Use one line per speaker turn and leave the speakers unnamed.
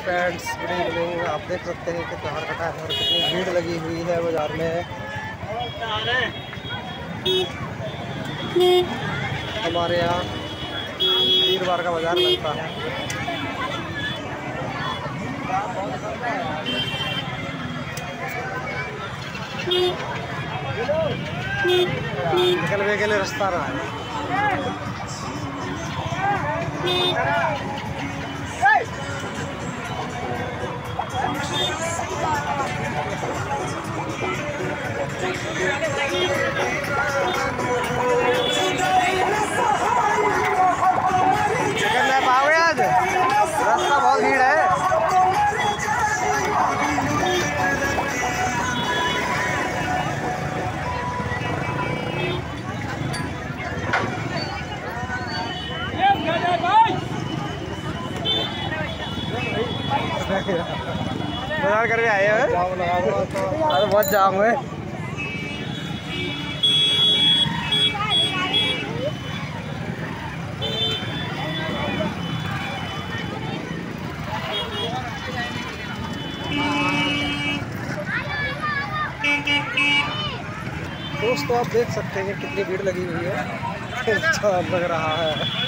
Friends, good evening. आप देख सकते हैं कि त्योहार का टाइम है और कितनी भीड़ लगी हुई है बाज़ार में। हमारे यहाँ वीरवार का बाज़ार लगता है। निकलने के लिए रास्ता रहा है। करना पाओगे आज? रास्ता बहुत भीड़ है। बाजार करके आए हैं। अरे बहुत जाम है। दोस्तों आप देख सकते हैं कितनी भीड़ लगी हुई है। अच्छा लग रहा है।